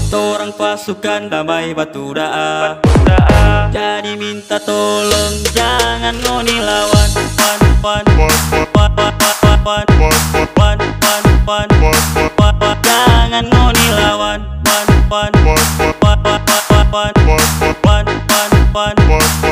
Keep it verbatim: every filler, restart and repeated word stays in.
Torang pasukan damai batu daa, jadi minta tolong jangan ngoni lawan. Pan pan pan pan pan pan pan pan pan, jangan ngoni lawan. Pan pan pan pan pan pan pan pan pan.